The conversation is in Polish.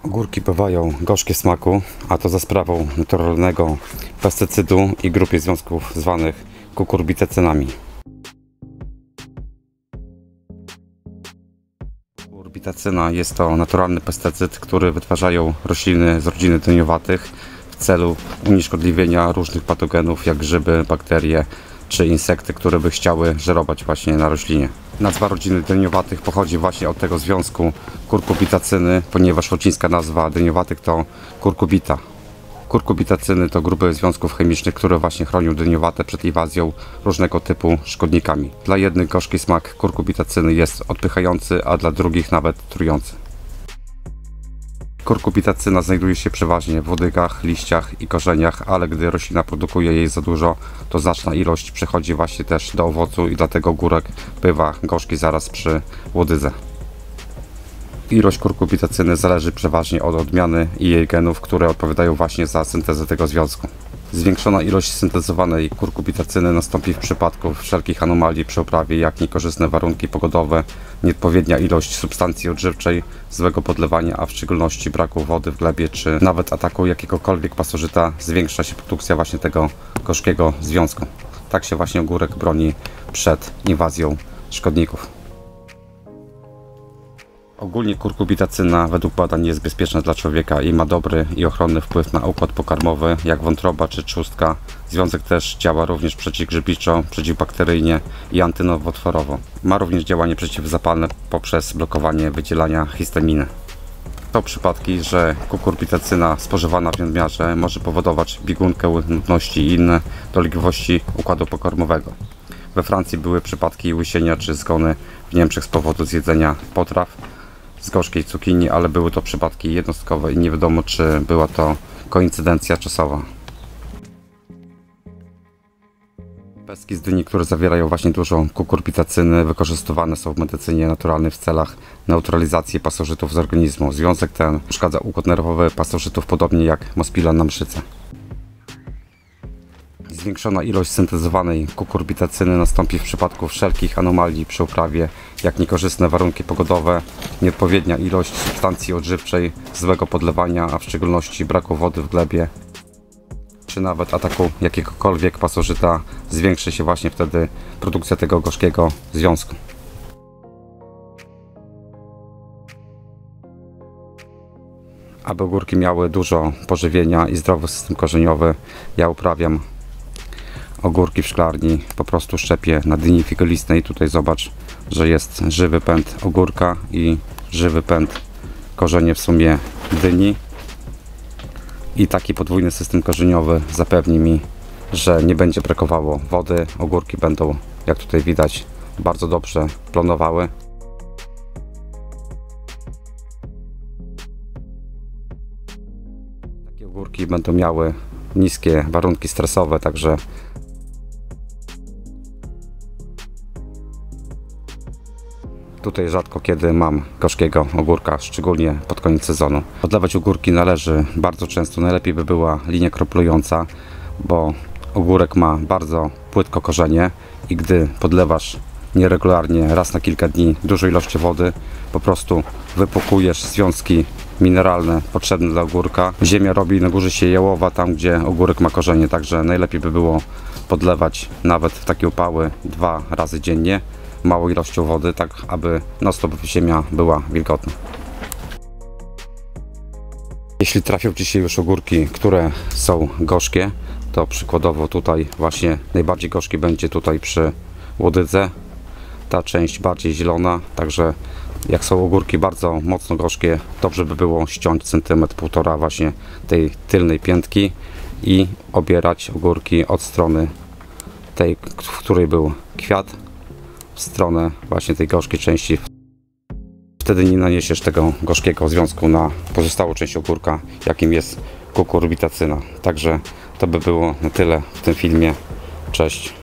Ogórki bywają gorzkie smaku, a to za sprawą naturalnego pestycydu i grupy związków zwanych kukurbitacynami. Kukurbitacyna jest to naturalny pestycyd, który wytwarzają rośliny z rodziny dyniowatych w celu unieszkodliwienia różnych patogenów jak grzyby, bakterie czy insekty, które by chciały żerować właśnie na roślinie. Nazwa rodziny dyniowatych pochodzi właśnie od tego związku kurkubitacyny, ponieważ łacińska nazwa dyniowatych to kurkubita. Kurkubitacyny to grupy związków chemicznych, które właśnie chronią dyniowate przed inwazją różnego typu szkodnikami. Dla jednych gorzki smak kurkubitacyny jest odpychający, a dla drugich nawet trujący. Kurkubitacyna znajduje się przeważnie w łodygach, liściach i korzeniach, ale gdy roślina produkuje jej za dużo, to znaczna ilość przechodzi właśnie też do owocu i dlatego ogórek bywa gorzki zaraz przy łodydze. Ilość kurkubitacyny zależy przeważnie od odmiany i jej genów, które odpowiadają właśnie za syntezę tego związku. Zwiększona ilość syntezowanej kurkubitacyny nastąpi w przypadku wszelkich anomalii przy uprawie, jak niekorzystne warunki pogodowe, nieodpowiednia ilość substancji odżywczej, złego podlewania, a w szczególności braku wody w glebie, czy nawet ataku jakiegokolwiek pasożyta, zwiększa się produkcja właśnie tego gorzkiego związku. Tak się właśnie ogórek broni przed inwazją szkodników. Ogólnie kurkubitacyna według badań jest bezpieczna dla człowieka i ma dobry i ochronny wpływ na układ pokarmowy, jak wątroba czy trzustka. Związek też działa również przeciwgrzybiczo, przeciwbakteryjnie i antynowotworowo. Ma również działanie przeciwzapalne poprzez blokowanie wydzielania histaminy. Są przypadki, że kukurbitacyna spożywana w nadmiarze może powodować biegunkę, nudności i inne dolegliwości układu pokarmowego. We Francji były przypadki łysienia czy zgony w Niemczech z powodu zjedzenia potraw z gorzkiej cukinii, ale były to przypadki jednostkowe i nie wiadomo, czy była to koincydencja czasowa. Pestki z dyni, które zawierają właśnie dużo kukurbitacyny, wykorzystywane są w medycynie naturalnej w celach neutralizacji pasożytów z organizmu. Związek ten uszkadza układ nerwowy pasożytów podobnie jak mospila na mszyce. Zwiększona ilość syntezowanej kukurbitacyny nastąpi w przypadku wszelkich anomalii przy uprawie, jak niekorzystne warunki pogodowe, nieodpowiednia ilość substancji odżywczej, złego podlewania, a w szczególności braku wody w glebie, czy nawet ataku jakiegokolwiek pasożyta. Zwiększy się właśnie wtedy produkcja tego gorzkiego związku. Aby ogórki miały dużo pożywienia i zdrowy system korzeniowy, ja uprawiam ogórki w szklarni, po prostu szczepię na dyni figolistnej. Tutaj zobacz, że jest żywy pęd ogórka i żywy pęd korzenie w sumie dyni. I taki podwójny system korzeniowy zapewni mi, że nie będzie brakowało wody. Ogórki będą, jak tutaj widać, bardzo dobrze plonowały. Takie ogórki będą miały niskie warunki stresowe, także tutaj rzadko kiedy mam gorzkiego ogórka, szczególnie pod koniec sezonu. Podlewać ogórki należy bardzo często, najlepiej by była linia kroplująca, bo ogórek ma bardzo płytko korzenie i gdy podlewasz nieregularnie, raz na kilka dni, dużo ilości wody, po prostu wypłukujesz związki mineralne potrzebne dla ogórka. Ziemia robi na górze się jałowa tam, gdzie ogórek ma korzenie, także najlepiej by było podlewać nawet w takie upały 2 razy dziennie małą ilością wody, tak aby non-stop ziemia była wilgotna. Jeśli trafią Ci się już ogórki, które są gorzkie, to przykładowo tutaj właśnie najbardziej gorzki będzie tutaj przy łodydze, ta część bardziej zielona, także jak są ogórki bardzo mocno gorzkie, dobrze by było ściąć 1–1,5 cm właśnie tej tylnej piętki i obierać ogórki od strony tej, w której był kwiat, w stronę właśnie tej gorzkiej części. Wtedy nie naniesiesz tego gorzkiego związku na pozostałą część ogórka, jakim jest kukurbitacyna. Także to by było na tyle w tym filmie. Cześć.